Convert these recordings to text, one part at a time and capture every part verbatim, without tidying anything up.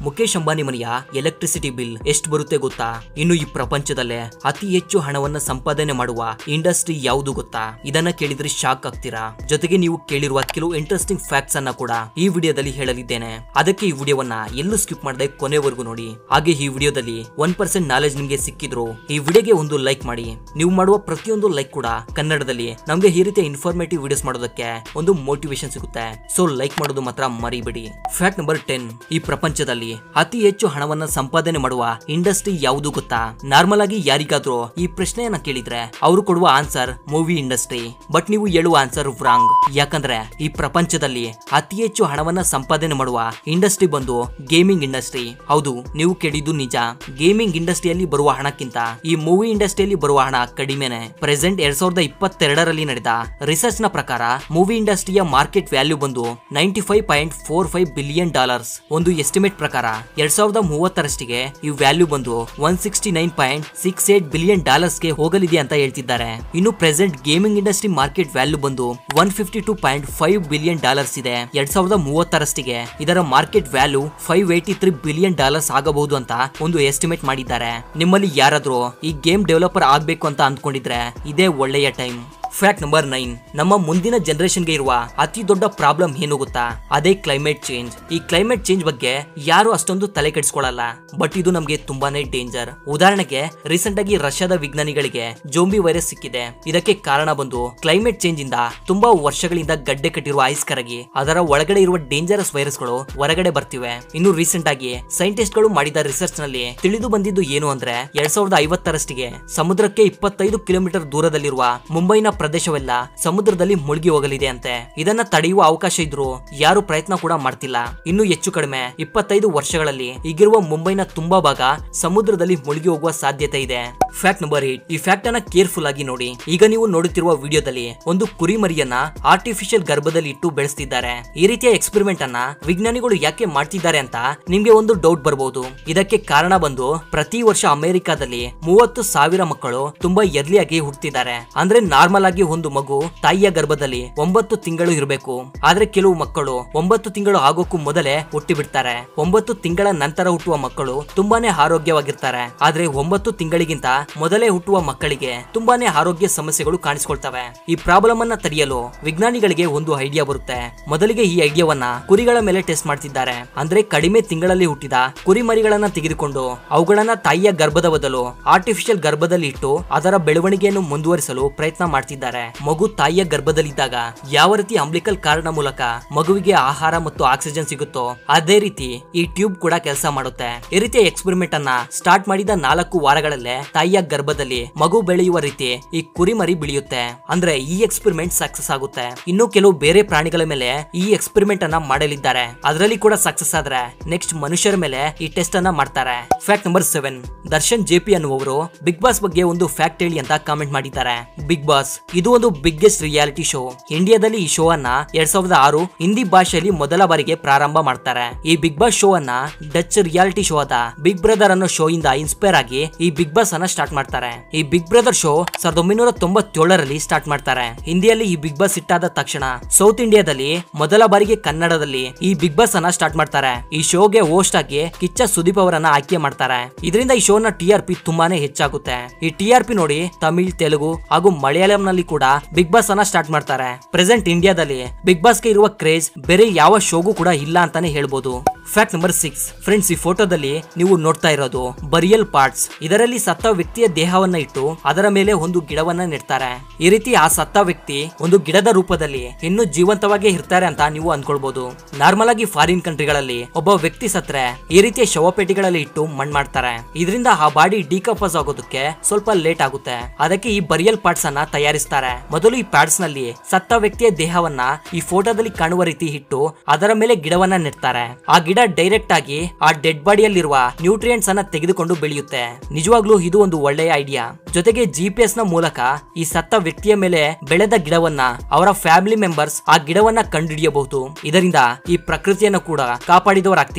ಮುಖೇಶ್ ಅಂಬಾನಿ ಮನೆಯ electricity bill ಎಷ್ಟು ಬರುತ್ತೆ ಗೊತ್ತಾ? ಇನ್ನು ಈ ಪ್ರಪಂಚದಲ್ಲೇ ಅತಿ ಹೆಚ್ಚು ಹಣವನ್ನ ಸಂಪಾದನೆ ಮಾಡುವ ಇಂಡಸ್ಟ್ರಿ ಯಾವುದು ಗೊತ್ತಾ? ಇದನ್ನ ಕೇಳಿದ್ರೆ ಶಾಕ್ ಆಗ್ತೀರಾ. ಜೊತೆಗೆ ನೀವು ಕೇಳಿರುವ ಕೆಲವು ಇಂಟ್ರೆಸ್ಟಿಂಗ್ ಫ್ಯಾಕ್ಟ್ಸ್ ಅನ್ನ ಕೂಡ ಈ ವಿಡಿಯೋದಲ್ಲಿ ಹೇಳಲಿದ್ದೇನೆ. ಅದಕ್ಕೆ ಈ ವಿಡಿಯೋವನ್ನ ಎಲ್ಲೂ ಸ್ಕಿಪ್ ಮಾಡದೆ ಕೊನೆವರೆಗೂ ನೋಡಿ. ಹಾಗೆ ಈ ವಿಡಿಯೋದಲ್ಲಿ ಒನ್ ಪರ್ಸೆಂಟ್ ನಾಲೆಜ್ ನಿಮ್ಗೆ ಸಿಕ್ಕಿದ್ರು ಈ ವಿಡಿಯೋಗೆ ಒಂದು ಲೈಕ್ ಮಾಡಿ. ನೀವು ಮಾಡುವ ಪ್ರತಿಯೊಂದು ಲೈಕ್ ಕೂಡ ಕನ್ನಡದಲ್ಲಿ ನಮ್ಗೆ ಈ ರೀತಿಯ ಇನ್ಫಾರ್ಮೇಟಿವ್ ವಿಡಿಯೋಸ್ ಮಾಡೋದಕ್ಕೆ ಒಂದು ಮೋಟಿವೇಶನ್ ಸಿಗುತ್ತೆ. ಸೊ ಲೈಕ್ ಮಾಡೋದು ಮಾತ್ರ ಮರಿಬೇಡಿ. Fact number ten. ಈ ಪ್ರಪಂಚದಲ್ಲಿ ಅತಿ ಹೆಚ್ಚು ಹಣವನ್ನ ಸಂಪಾದನೆ ಮಾಡುವ ಇಂಡಸ್ಟ್ರಿ ಯಾವುದು ಗೊತ್ತಾ? ನಾರ್ಮಲ್ ಆಗಿ ಯಾರಿಗಾದ್ರೂ ಈ ಪ್ರಶ್ನೆಯನ್ನ ಕೇಳಿದ್ರೆ ಅವರು ಕೊಡುವ ಆನ್ಸರ್ ಮೂವಿ ಇಂಡಸ್ಟ್ರಿ. ಬಟ್ ನೀವು ಹೇಳುವ ಆನ್ಸರ್ ರಾಂಗ್. ಯಾಕಂದ್ರೆ ಈ ಪ್ರಪಂಚದಲ್ಲಿ ಅತಿ ಹೆಚ್ಚು ಹಣವನ್ನ ಸಂಪಾದನೆ ಮಾಡುವ ಇಂಡಸ್ಟ್ರಿ ಬಂದು ಗೇಮಿಂಗ್ ಇಂಡಸ್ಟ್ರಿ. ಹೌದು, ನೀವು ಕೇಳಿದ್ದು ನಿಜ. ಗೇಮಿಂಗ್ ಇಂಡಸ್ಟ್ರಿಯಲ್ಲಿ ಬರುವ ಹಣಕ್ಕಿಂತ ಈ ಮೂವಿ ಇಂಡಸ್ಟ್ರಿಯಲ್ಲಿ ಬರುವ ಹಣ ಕಡಿಮೆನೆ. ಪ್ರೆಸೆಂಟ್ ಎರಡ್ ಸಾವಿರದ ಇಪ್ಪತ್ತೆರಡರಲ್ಲಿ ನಡೆದ ರಿಸರ್ಚ್ ನ ಪ್ರಕಾರ ಮೂವಿ ಇಂಡಸ್ಟ್ರಿಯ ಮಾರ್ಕೆಟ್ ವ್ಯಾಲ್ಯೂ ಬಂದು ninety five point four five billion dollars. ಒಂದು ಎಸ್ಟಿಮೇಟ್ ಪ್ರಕಾರ ಎರಡ್ ಸಾವಿರದ ಮೂವತ್ತರಷ್ಟಿಗೆ ಈ ವ್ಯಾಲ್ಯೂ ಬಂದು one sixty nine point six eight billion dollars ಗೆ ಹೋಗಲಿದೆ ಅಂತ ಹೇಳ್ತಿದ್ದಾರೆ. ಇನ್ನು present gaming industry market value ಬಂದು one fifty two point five billion dollars ಇದೆ. ಎರಡ್ ಸಾವಿರದ ಮೂವತ್ತರಷ್ಟಿಗೆ ಇದರ market value five eighty three billion dollars ಆಗಬಹುದು ಅಂತ ಒಂದು ಎಸ್ಟಿಮೇಟ್ ಮಾಡಿದ್ದಾರೆ. ನಿಮ್ಮಲ್ಲಿ ಯಾರಾದ್ರೂ ಈ ಗೇಮ್ ಡೆವಲಪರ್ ಆಗ್ಬೇಕು ಅಂತ ಅಂದ್ಕೊಂಡಿದ್ರೆ ಇದೇ ಒಳ್ಳೆಯ ಟೈಮ್. Fact number nine. ನಮ್ಮ ಮುಂದಿನ ಜನರೇಷನ್ಗೆ ಇರುವ ಅತಿ ದೊಡ್ಡ ಪ್ರಾಬ್ಲಮ್ ಏನು ಗೊತ್ತಾ? ಅದೇ ಕ್ಲೈಮೇಟ್ ಚೇಂಜ್. ಈ ಕ್ಲೈಮೇಟ್ ಚೇಂಜ್ ಬಗ್ಗೆ ಯಾರು ಅಷ್ಟೊಂದು ತಲೆ ಕೆಡಿಸ್ಕೊಳ್ಳಲ್ಲ, ಬಟ್ ಇದು ನಮ್ಗೆ ತುಂಬಾನೇ ಡೇಂಜರ್. ಉದಾಹರಣೆಗೆ ರೀಸೆಂಟ್ ಆಗಿ ರಷ್ಯಾದ ವಿಜ್ಞಾನಿಗಳಿಗೆ ಜೋಂಬಿ ವೈರಸ್ ಸಿಕ್ಕಿದೆ. ಇದಕ್ಕೆ ಕಾರಣ ಬಂದು ಕ್ಲೈಮೇಟ್ ಚೇಂಜ್ ಇಂದ ತುಂಬಾ ವರ್ಷಗಳಿಂದ ಗಡ್ಡೆ ಕಟ್ಟಿರುವ ಐಸ್ ಕರಗಿ ಅದರ ಒಳಗಡೆ ಇರುವ ಡೇಂಜರಸ್ ವೈರಸ್ ಗಳು ಹೊರಗಡೆ ಬರ್ತಿವೆ. ಇನ್ನು ರೀಸೆಂಟ್ ಆಗಿ ಸೈಂಟಿಸ್ಟ್ ಗಳು ಮಾಡಿದ ರಿಸರ್ಚ್ ನಲ್ಲಿ ತಿಳಿದು ಬಂದಿದ್ದು ಏನು ಅಂದ್ರೆ ಎರಡ್ ಸಾವಿರದ ಐವತ್ತರಷ್ಟಿಗೆ ಸಮುದ್ರಕ್ಕೆ ಇಪ್ಪತ್ತೈದು ಕಿಲೋಮೀಟರ್ ದೂರದಲ್ಲಿರುವ ಮುಂಬೈನ ಪ್ರದೇಶವೆಲ್ಲ ಸಮುದ್ರದಲ್ಲಿ ಮುಳುಗಿ ಹೋಗಲಿದೆ ಅಂತೆ. ಇದನ್ನ ತಡೆಯುವ ಅವಕಾಶ ಇದ್ರೂ ಯಾರು ಪ್ರಯತ್ನ ಕೂಡ ಮಾಡ್ತಿಲ್ಲ. ಇನ್ನು ಹೆಚ್ಚು ಕಡಿಮೆ ಇಪ್ಪತ್ತೈದು ವರ್ಷಗಳಲ್ಲಿ ಈಗಿರುವ ಮುಂಬೈನ ತುಂಬಾ ಭಾಗ ಸಮುದ್ರದಲ್ಲಿ ಮುಳುಗಿ ಹೋಗುವ ಸಾಧ್ಯತೆ ಇದೆ. Fact number eight. ಈ ಫ್ಯಾಕ್ಟ್ ಅನ್ನ ಕೇರ್ಫುಲ್ ಆಗಿ ನೋಡಿ. ಈಗ ನೀವು ನೋಡುತ್ತಿರುವ ವಿಡಿಯೋದಲ್ಲಿ ಒಂದು ಕುರಿಮರಿಯನ್ನ ಆರ್ಟಿಫಿಷಿಯಲ್ ಗರ್ಭದಲ್ಲಿ ಇಟ್ಟು ಬೆಳೆಸ್ತಿದ್ದಾರೆ. ಈ ರೀತಿಯ ಎಕ್ಸ್ಪೆರಿಮೆಂಟ್ ಅನ್ನ ವಿಜ್ಞಾನಿಗಳು ಯಾಕೆ ಮಾಡ್ತಿದ್ದಾರೆ ಅಂತ ನಿಮ್ಗೆ ಒಂದು ಡೌಟ್ ಬರಬಹುದು. ಇದಕ್ಕೆ ಕಾರಣ ಬಂದು ಪ್ರತಿ ವರ್ಷ ಅಮೆರಿಕಾದಲ್ಲಿ ಮೂವತ್ತು ಸಾವಿರ ಮಕ್ಕಳು ತುಂಬಾ ಎರ್ಲಿಯಾಗಿ ಹುಟ್ಟುತ್ತಿದ್ದಾರೆ. ಅಂದ್ರೆ ನಾರ್ಮಲ್ ಆಗಿ ಒಂದು ಮಗು ತಾಯಿಯ ಗರ್ಭದಲ್ಲಿ ಒಂಬತ್ತು ತಿಂಗಳು ಇರಬೇಕು. ಆದ್ರೆ ಕೆಲವು ಮಕ್ಕಳು ಒಂಬತ್ತು ತಿಂಗಳು ಆಗೋಕ್ಕೂ ಮೊದಲೇ ಹುಟ್ಟಿ ಬಿಡ್ತಾರೆ. ಒಂಬತ್ತು ತಿಂಗಳ ನಂತರ ಹುಟ್ಟುವ ಮಕ್ಕಳು ತುಂಬಾನೇ ಆರೋಗ್ಯವಾಗಿರ್ತಾರೆ. ಆದ್ರೆ ಒಂಬತ್ತು ತಿಂಗಳಿಗಿಂತ ಮೊದಲೇ ಹುಟ್ಟುವ ಮಕ್ಕಳಿಗೆ ತುಂಬಾನೇ ಆರೋಗ್ಯ ಸಮಸ್ಯೆಗಳು ಕಾಣಿಸ್ಕೊಳ್ತವೆ. ಈ ಪ್ರಾಬ್ಲಮ್ ಅನ್ನ ತಡೆಯಲು ವಿಜ್ಞಾನಿಗಳಿಗೆ ಒಂದು ಐಡಿಯಾ ಬರುತ್ತೆ. ಮೊದಲಿಗೆ ಈ ಐಡಿಯಾವನ್ನ ಕುರಿಗಳ ಮೇಲೆ ಟೆಸ್ಟ್ ಮಾಡ್ತಿದ್ದಾರೆ. ಅಂದ್ರೆ ಕಡಿಮೆ ತಿಂಗಳಲ್ಲಿ ಹುಟ್ಟಿದ ಕುರಿಮರಿಗಳನ್ನ ತೆಗೆದುಕೊಂಡು ಅವುಗಳನ್ನ ತಾಯಿಯ ಗರ್ಭದ ಬದಲು ಆರ್ಟಿಫಿಷಿಯಲ್ ಗರ್ಭದಲ್ಲಿ ಇಟ್ಟು ಅದರ ಬೆಳವಣಿಗೆಯನ್ನು ಮುಂದುವರಿಸಲು ಪ್ರಯತ್ನ ಮಾಡ್ತಿದ್ದಾರೆ. ಮಗು ತಾಯಿಯ ಗರ್ಭದಲ್ಲಿದ್ದಾಗ ಯಾವ ರೀತಿ ಅಂಬ್ಲಿಕಲ್ ಕಾರ್ಡ್ ಮೂಲಕ ಮಗುವಿಗೆ ಆಹಾರ ಮತ್ತು ಆಕ್ಸಿಜನ್ ಸಿಗುತ್ತೋ ಅದೇ ರೀತಿ ಈ ಟ್ಯೂಬ್ ಕೂಡ ಕೆಲಸ ಮಾಡುತ್ತೆ. ಈ ರೀತಿಯ ಎಕ್ಸ್ಪೆರಿಮೆಂಟ್ ಅನ್ನ ಸ್ಟಾರ್ಟ್ ಮಾಡಿದ ನಾಲ್ಕು ವಾರಗಳಲ್ಲೇ ತಾಯಿಯ ಗರ್ಭದಲ್ಲಿ ಮಗು ಬೆಳೆಯುವ ರೀತಿ ಈ ಕುರಿಮರಿ ಬೆಳೆಯುತ್ತೆ. ಅಂದ್ರೆ ಈ ಎಕ್ಸ್ಪೆರಿಮೆಂಟ್ ಸಕ್ಸಸ್ ಆಗುತ್ತೆ. ಇನ್ನು ಕೆಲವು ಬೇರೆ ಪ್ರಾಣಿಗಳ ಮೇಲೆ ಈ ಎಕ್ಸ್ಪೆರಿಮೆಂಟ್ ಅನ್ನ ಮಾಡಲಿದ್ದಾರೆ. ಅದರಲ್ಲಿ ಕೂಡ ಸಕ್ಸಸ್ ಆದ್ರೆ ನೆಕ್ಸ್ಟ್ ಮನುಷ್ಯರ ಮೇಲೆ ಈ ಟೆಸ್ಟ್ ಅನ್ನ ಮಾಡ್ತಾರೆ. Fact number seven. Darshan J P ಅನ್ನುವರು ಬಿಗ್ ಬಾಸ್ ಬಗ್ಗೆ ಒಂದು ಫ್ಯಾಕ್ಟ್ ಹೇಳಿ ಅಂತ ಕಾಮೆಂಟ್ ಮಾಡಿದ್ದಾರೆ. ಬಿಗ್ ಬಾಸ್ ಇದು ಒಂದು ಬಿಗ್ಗೆಸ್ಟ್ ರಿಯಾಲಿಟಿ ಶೋ. ಇಂಡಿಯಾದಲ್ಲಿ ಈ ಶೋ ಅನ್ನ ಎರಡ್ ಸಾವಿರದ ಆರು ಹಿಂದಿ ಭಾಷೆಯಲ್ಲಿ ಮೊದಲ ಬಾರಿಗೆ ಪ್ರಾರಂಭ ಮಾಡ್ತಾರೆ. ಈ ಬಿಗ್ ಬಾಸ್ ಶೋ ಅನ್ನ ಡಚ್ ರಿಯಾಲಿಟಿ ಶೋ ಆದ ಬಿಗ್ ಬ್ರದರ್ ಅನ್ನೋ ಶೋ ಇಂದ ಇನ್ಸ್ಪೈರ್ ಆಗಿ ಈ ಬಿಗ್ ಬಾಸ್ ಅನ್ನ ಸ್ಟಾರ್ಟ್ ಮಾಡ್ತಾರೆ. ಈ ಬಿಗ್ ಬ್ರದರ್ ಶೋ ಸಾವಿರದ ಒಂಬೈನೂರ ತೊಂಬತ್ತೇಳರಲ್ಲಿ ಸ್ಟಾರ್ಟ್ ಮಾಡ್ತಾರೆ. ಹಿಂದಿಯಲ್ಲಿ ಈ ಬಿಗ್ ಬಾಸ್ ಇಟ್ಟಾದ ತಕ್ಷಣ ಸೌತ್ ಇಂಡಿಯಾದಲ್ಲಿ ಮೊದಲ ಬಾರಿಗೆ ಕನ್ನಡದಲ್ಲಿ ಈ ಬಿಗ್ ಬಾಸ್ ಅನ್ನ ಸ್ಟಾರ್ಟ್ ಮಾಡ್ತಾರೆ. ಈ ಶೋಗೆ ಹೋಸ್ಟ್ ಆಗಿ ಕಿಚ್ಚ ಸುದೀಪ್ ಅವರನ್ನ ಆಯ್ಕೆ ಮಾಡ್ತಾರೆ. ಇದರಿಂದ ಈ ಶೋನ ಟಿ ಆರ್ ಪಿ ತುಂಬಾನೇ ಹೆಚ್ಚಾಗುತ್ತೆ. ಈ ಟಿ ಆರ್ ಪಿ ನೋಡಿ ತಮಿಳ್, ತೆಲುಗು ಹಾಗೂ ಮಲಯಾಳಂ ನಲ್ಲಿ ಕೂಡ ಬಿಗ್ ಬಾಸ್ ಅನ್ನ ಸ್ಟಾರ್ಟ್ ಮಾಡ್ತಾರೆ. ಪ್ರೆಸೆಂಟ್ ಇಂಡಿಯಾದಲ್ಲಿ ಬಿಗ್ ಬಾಸ್ ಗೆ ಇರುವ ಕ್ರೇಜ್ ಬೇರೆ ಯಾವ ಶೋಗೂ ಕೂಡ ಇಲ್ಲ ಅಂತಾನೆ ಹೇಳ್ಬೋದು. Fact number six. ಫ್ರೆಂಡ್ಸ್, ಈ ಫೋಟೋದಲ್ಲಿ ನೀವು ನೋಡ್ತಾ ಇರೋದು ಬರಿಯಲ್ ಪಾರ್ಟ್ಸ್. ಇದರಲ್ಲಿ ಸತ್ತ ವ್ಯಕ್ತಿಯ ದೇಹವನ್ನ ಇಟ್ಟು ಅದರ ಮೇಲೆ ಒಂದು ಗಿಡವನ್ನ ನೆಡ್ತಾರೆ. ಈ ರೀತಿ ಆ ಸತ್ತ ವ್ಯಕ್ತಿ ಒಂದು ಗಿಡದ ರೂಪದಲ್ಲಿ ಇನ್ನು ಜೀವಂತವಾಗಿ ಇರ್ತಾರೆ ಅಂತ ನೀವು ಅನ್ಕೊಳ್ಬಹುದು. ನಾರ್ಮಲ್ ಆಗಿ ಫಾರಿನ್ ಕಂಟ್ರಿಗಳಲ್ಲಿ ಒಬ್ಬ ವ್ಯಕ್ತಿ ಸತ್ರೆ ಈ ರೀತಿಯ ಶವಪೇಟಿಗಳಲ್ಲಿ ಇಟ್ಟು ಮಣ್ಣು ಮಾಡ್ತಾರೆ. ಇದರಿಂದ ಆ ಬಾಡಿ ಡಿಕಂಪೋಸ್ ಆಗೋದಕ್ಕೆ ಸ್ವಲ್ಪ ಲೇಟ್ ಆಗುತ್ತೆ. ಅದಕ್ಕೆ ಈ ಬರಿಯಲ್ ಪಾರ್ಟ್ಸ್ ಅನ್ನ ತಯಾರಿಸ್ತಾರೆ. ಮೊದಲು ಈ ಪ್ಯಾಡ್ಸ್ ನಲ್ಲಿ ಸತ್ತ ವ್ಯಕ್ತಿಯ ದೇಹವನ್ನ ಈ ಫೋಟೋದಲ್ಲಿ ಕಾಣುವ ರೀತಿ ಇಟ್ಟು ಅದರ ಮೇಲೆ ಗಿಡವನ್ನ ನೆಡ್ತಾರೆ. ಆ ಗಿಡ ಡೈರೆಕ್ಟ್ ಆಗಿ ಆ ಡೆಡ್ ಬಾಡಿಯಲ್ಲಿರುವ ನ್ಯೂಟ್ರಿಯೆಂಟ್ಸ್ ಅನ್ನ ತೆಗೆದುಕೊಂಡು ಬೆಳೆಯುತ್ತೆ. ನಿಜವಾಗ್ಲೂ ಇದು ಒಂದು ಒಳ್ಳೆಯ ಐಡಿಯಾ. ಜೊತೆಗೆ ಜಿ ಪಿ ಎಸ್ ನ ಮೂಲಕ ಈ ಸತ್ತ ವ್ಯಕ್ತಿಯ ಮೇಲೆ ಬೆಳೆದ ಗಿಡವನ್ನ ಅವರ ಫ್ಯಾಮಿಲಿ ಮೆಂಬರ್ಸ್ ಆ ಗಿಡವನ್ನ ಕಂಡುಹಿಡಿಯಬಹುದು. ಇದರಿಂದ ಈ ಪ್ರಕೃತಿಯನ್ನು ಕೂಡ ಕಾಪಾಡಿದವರಾಗ್ತೀವಿ.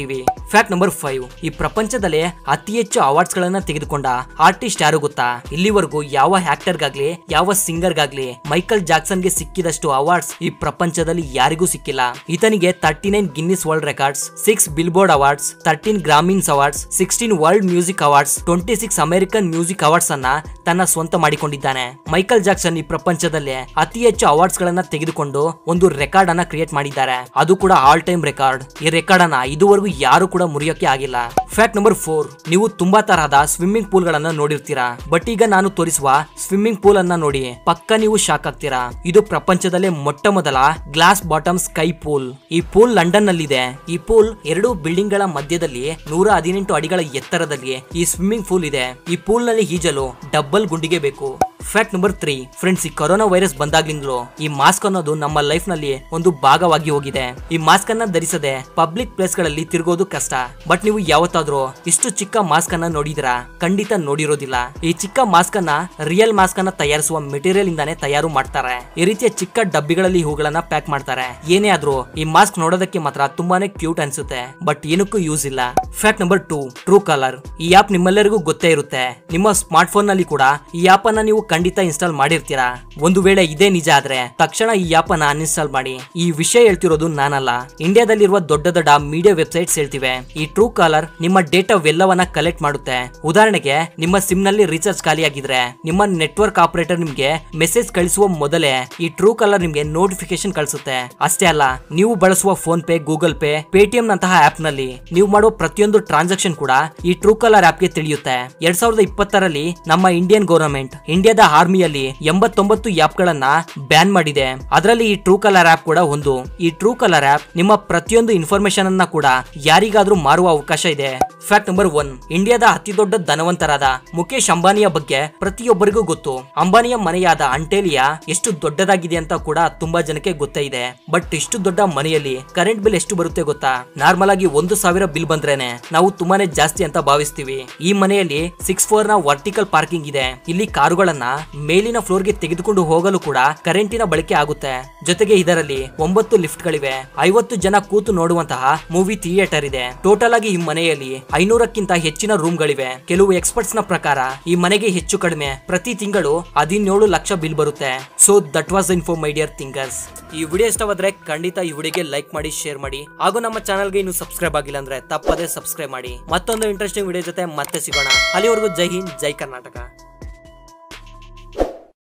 ಫ್ಯಾಕ್ಟ್ ನಂಬರ್ ಫೈವ್, ಈ ಪ್ರಪಂಚದಲ್ಲೇ ಅತಿ ಹೆಚ್ಚು ಅವಾರ್ಡ್ಸ್ ಗಳನ್ನ ತೆಗೆದುಕೊಂಡ ಆರ್ಟಿಸ್ಟ್ ಯಾರು ಗೊತ್ತಾ? ಇಲ್ಲಿವರೆಗೂ ಯಾವ ಆಕ್ಟರ್ ಗಾಗ್ಲಿ ಯಾವ ಸಿಂಗರ್ ಗಾಗ್ಲಿ ಮೈಕಲ್ ಜಾಕ್ಸನ್ ಗೆ ಸಿಕ್ಕಿದಷ್ಟು ಅವಾರ್ಡ್ಸ್ ಈ ಪ್ರಪಂಚದಲ್ಲಿ ಯಾರಿಗೂ ಸಿಕ್ಕಿಲ್ಲ. ಈತನಿಗೆ thirty nine Guinness world records, six Billboard awards, thirteen Grammys awards, sixteen world music awards, twenty six American music awards ಅನ್ನ ತನ್ನ ಸ್ವಂತ ಮಾಡಿಕೊಂಡಿದ್ದಾನೆ. ಮೈಕಲ್ ಜಾಕ್ಸನ್ ಈ ಪ್ರಪಂಚದಲ್ಲೇ ಅತಿ ಹೆಚ್ಚು ಅವಾರ್ಡ್ಸ್ ಗಳನ್ನ ತೆಗೆದುಕೊಂಡು ಒಂದು ರೆಕಾರ್ಡ್ ಅನ್ನ ಕ್ರಿಯೇಟ್ ಮಾಡಿದ್ದಾರೆ. ಅದು ಕೂಡ ಆಲ್ ಟೈಮ್ ರೆಕಾರ್ಡ್. ಈ ರೆಕಾರ್ಡ್ ಅನ್ನ ಇದುವರೆಗೂ ಯಾರು ಕೂಡ ಮುರಿಯೋಕೆ ಆಗಿಲ್ಲ. ಫ್ಯಾಕ್ಟ್ ನಂಬರ್ ಫೋರ್, ನೀವು ತುಂಬಾ ತರಹದ ಸ್ವಿಮ್ಮಿಂಗ್ ಪೂಲ್ ಗಳನ್ನ ನೋಡಿರ್ತೀರಾ. ಬಟ್ ಈಗ ನಾನು ತೋರಿಸುವ ಸ್ವಿಮ್ಮಿಂಗ್ ಪೂಲ್ ಅನ್ನ ನೋಡಿ ಪಕ್ಕ ನೀವು ಶಾಕ್ ಆಗ್ತೀರಾ. ಇದು ಪ್ರಪಂಚದಲ್ಲೇ ಮೊಟ್ಟ ಮೊದಲ ಗ್ಲಾಸ್ ಬಾಟಮ್ ಸ್ಕೈ ಪೂಲ್. ಈ ಪೂಲ್ ಲಂಡನ್ ನಲ್ಲಿದೆ. ಈ ಪೂಲ್ ಎರಡು ಬಿಲ್ಡಿಂಗ್ ಗಳ ಮಧ್ಯದಲ್ಲಿ ನೂರ ಹದಿನೆಂಟು ಅಡಿಗಳ ಎತ್ತರದಲ್ಲಿ ಈ ಸ್ವಿಮ್ಮಿಂಗ್ ಪೂಲ್ ಇದೆ. ಈ ಪೂಲ್ ನಲ್ಲಿ ಈಜಲು ಡಬಲ್ ಗುಂಡಿಗೆ ಬೇಕು. ಫ್ಯಾಕ್ಟ್ ನಂಬರ್ ತ್ರೀ, ಫ್ರೆಂಡ್ಸ್, ಈ ಕೊರೋನಾ ವೈರಸ್ ಬಂದಾಗ್ಲಿಂದಲೂ ಈ ಮಾಸ್ಕ್ ಅನ್ನೋದು ನಮ್ಮ ಲೈಫ್ ನಲ್ಲಿ ಒಂದು ಭಾಗವಾಗಿ ಹೋಗಿದೆ. ಈ ಮಾಸ್ಕ್ ಅನ್ನ ಧರಿಸದೆ ಪಬ್ಲಿಕ್ ಪ್ಲೇಸ್ ಗಳಲ್ಲಿ ತಿರುಗೋದು ಕಷ್ಟ. ಬಟ್ ನೀವು ಯಾವತ್ತಾದ್ರೂ ಇಷ್ಟು ಚಿಕ್ಕ ಮಾಸ್ಕ್ ಅನ್ನ ನೋಡಿದಿರಾ? ಖಂಡಿತ ನೋಡಿರೋದಿಲ್ಲ. ಈ ಚಿಕ್ಕ ಮಾಸ್ಕ್ ಅನ್ನ ರಿಯಲ್ ಮಾಸ್ಕ್ ಅನ್ನ ತಯಾರಿಸುವ ಮೆಟೀರಿಯಲ್ ಇಂದಾನೆ ತಯಾರು ಮಾಡ್ತಾರೆ. ಈ ರೀತಿಯ ಚಿಕ್ಕ ಡಬ್ಬಿಗಳಲ್ಲಿ ಹೂಗಳನ್ನ ಪ್ಯಾಕ್ ಮಾಡ್ತಾರೆ. ಏನೇ ಆದ್ರೂ ಈ ಮಾಸ್ಕ್ ನೋಡೋದಕ್ಕೆ ಮಾತ್ರ ತುಂಬಾನೇ ಕ್ಯೂಟ್ ಅನ್ಸುತ್ತೆ, ಬಟ್ ಏನಕ್ಕೂ ಯೂಸ್ ಇಲ್ಲ. Fact number two, Truecaller. ಈ ಆಪ್ ನಿಮ್ಮೆಲ್ಲರಿಗೂ ಗೊತ್ತೇ ಇರುತ್ತೆ. ನಿಮ್ಮ ಸ್ಮಾರ್ಟ್ ಫೋನ್ ನಲ್ಲಿ ಕೂಡ ಈ ಆಪ್ ಅನ್ನ ನೀವು ಖಂಡಿತ ಇನ್ಸ್ಟಾಲ್ ಮಾಡಿರ್ತೀರಾ. ಒಂದು ವೇಳೆ ಇದೇ ನಿಜ ಆದ್ರೆ ತಕ್ಷಣ ಈ ಆಪ್ ಅನ್ನ ಅನ್ಇನ್ಸ್ಟಾಲ್ ಮಾಡಿ. ಈ ವಿಷಯ ಹೇಳ್ತಿರೋದು ನಾನಲ್ಲ, ಇಂಡಿಯಾದಲ್ಲಿರುವ ದೊಡ್ಡ ದೊಡ್ಡ ಮೀಡಿಯಾ ವೆಬ್ಸೈಟ್ಸ್ ಹೇಳ್ತಿವೆ. ಈ ಟ್ರೂ ಕಾಲರ್ ನಿಮ್ಮ ಡೇಟಾವೆಲ್ಲವನ್ನ ಕಲೆಕ್ಟ್ ಮಾಡುತ್ತೆ. ಉದಾಹರಣೆಗೆ, ನಿಮ್ಮ ಸಿಮ್ ನಲ್ಲಿ ರೀಚಾರ್ಜ್ ಖಾಲಿ ಆಗಿದ್ರೆ ನಿಮ್ಮ ನೆಟ್ವರ್ಕ್ ಆಪರೇಟರ್ ನಿಮ್ಗೆ ಮೆಸೇಜ್ ಕಳಿಸುವ ಮೊದಲೇ ಈ ಟ್ರೂ ಕಾಲರ್ ನಿಮ್ಗೆ ನೋಟಿಫಿಕೇಶನ್ ಕಳಿಸುತ್ತೆ. ಅಷ್ಟೇ ಅಲ್ಲ, ನೀವು ಬಳಸುವ PhonePe, Google Pay, Paytm ನಂತಹ ಆಪ್ ನಲ್ಲಿ ನೀವು ಮಾಡುವ ಪ್ರತಿಯೊಂದು ಟ್ರಾನ್ಸಾಕ್ಷನ್ ಕೂಡ ಈ ಟ್ರೂ ಕಾಲರ್ ಆಪ್ ಗೆ ತಿಳಿಯುತ್ತೆ. ಎರಡ್ ಸಾವಿರದ ಇಪ್ಪತ್ತರಲ್ಲಿ ನಮ್ಮ ಇಂಡಿಯನ್ ಗವರ್ನಮೆಂಟ್ ಇಂಡಿಯಾದ ಆರ್ಮಿಯಲ್ಲಿ ಎಂಬತ್ತೊಂಬತ್ತು ಆಪ್ ಗಳನ್ನ ಬ್ಯಾನ್ ಮಾಡಿದೆ. ಅದರಲ್ಲಿ ಈ ಟ್ರೂ ಕಾಲರ್ ಆಪ್ ಕೂಡ ಒಂದು. ಈ ಟ್ರೂ ಕಾಲರ್ ಆಪ್ ನಿಮ್ಮ ಪ್ರತಿಯೊಂದು ಇನ್ಫಾರ್ಮೇಶನ್ ಅನ್ನ ಕೂಡ ಯಾರಿಗಾದ್ರೂ ಮಾರುವ ಅವಕಾಶ ಇದೆ. ಫ್ಯಾಕ್ಟ್ ನಂಬರ್ ಒನ್, ಇಂಡಿಯಾದ ಅತಿ ದೊಡ್ಡ ಧನವಂತರಾದ ಮುಖೇಶ್ ಅಂಬಾನಿಯ ಬಗ್ಗೆ ಪ್ರತಿಯೊಬ್ಬರಿಗೂ ಗೊತ್ತು. ಅಂಬಾನಿಯ ಮನೆಯಾದ ಅಂಟೇಲಿಯಾ ಎಷ್ಟು ದೊಡ್ಡದಾಗಿದೆ ಅಂತ ಕೂಡ ತುಂಬಾ ಜನಕ್ಕೆ ಗೊತ್ತೇ ಇದೆ. ಬಟ್ ಇಷ್ಟು ದೊಡ್ಡ ಮನೆಯಲ್ಲಿ ಕರೆಂಟ್ ಬಿಲ್ ಎಷ್ಟು ಬರುತ್ತೆ ಗೊತ್ತಾ? ನಾರ್ಮಲ್ ಆಗಿ ಒಂದು ಸಾವಿರ ಬಿಲ್ ಬಂದ್ರೇನೆ ನಾವು ತುಂಬಾನೇ ಜಾಸ್ತಿ ಅಂತ ಭಾವಿಸ್ತೀವಿ. ಈ ಮನೆಯಲ್ಲಿ ಸಿಕ್ಸ್ ಫ್ಲೋರ್ ನ ವರ್ಟಿಕಲ್ ಪಾರ್ಕಿಂಗ್ ಇದೆ. ಇಲ್ಲಿ ಕಾರುಗಳನ್ನ ಮೇಲಿನ ಫ್ಲೋರ್ ಗೆ ತೆಗೆದುಕೊಂಡು ಹೋಗಲು ಕೂಡ ಕರೆಂಟಿನ ಬಳಕೆ ಆಗುತ್ತೆ. ಜೊತೆಗೆ ಇದರಲ್ಲಿ ಒಂಬತ್ತು ಲಿಫ್ಟ್ ಗಳಿವೆ. ಐವತ್ತು ಜನ ಕೂತು ನೋಡುವಂತಹ ಮೂವಿ ಥಿಯೇಟರ್ ಇದೆ. ಟೋಟಲ್ ಆಗಿ ಈ ಮನೆಯಲ್ಲಿ ಐನೂರಕ್ಕಿಂತ ಹೆಚ್ಚಿನ ರೂಮ್ ಗಳಿವೆ. ಕೆಲವು ಎಕ್ಸ್ಪರ್ಟ್ಸ್ ನ ಪ್ರಕಾರ ಈ ಮನೆಗೆ ಹೆಚ್ಚು ಕಡಿಮೆ ಪ್ರತಿ ತಿಂಗಳು ಹದಿನೇಳು ಲಕ್ಷ ಬಿಲ್ ಬರುತ್ತೆ. So that was info my dear thinkers. ಈ ವಿಡಿಯೋ ಇಷ್ಟವಾದ್ರೆ ಖಂಡಿತ ಈ ವಿಡಿಯೋಗೆ ಲೈಕ್ ಮಾಡಿ, ಶೇರ್ ಮಾಡಿ, ಹಾಗೂ ನಮ್ಮ ಚಾನಲ್ಗೆ ಇನ್ನು ಸಬ್ಸ್ಕ್ರೈಬ್ ಆಗಿಲ್ಲ ಅಂದ್ರೆ ತಪ್ಪದೇ ಸಬ್ಸ್ಕ್ರೈಬ್ ಮಾಡಿ. ಮತ್ತೊಂದು ಇಂಟ್ರೆಸ್ಟಿಂಗ್ ವಿಡಿಯೋ ಜೊತೆ ಮತ್ತೆ ಸಿಗೋಣ. ಅಲ್ಲಿವರೆಗೂ ಜೈ ಹಿಂದ್, ಜೈ ಕರ್ನಾಟಕ.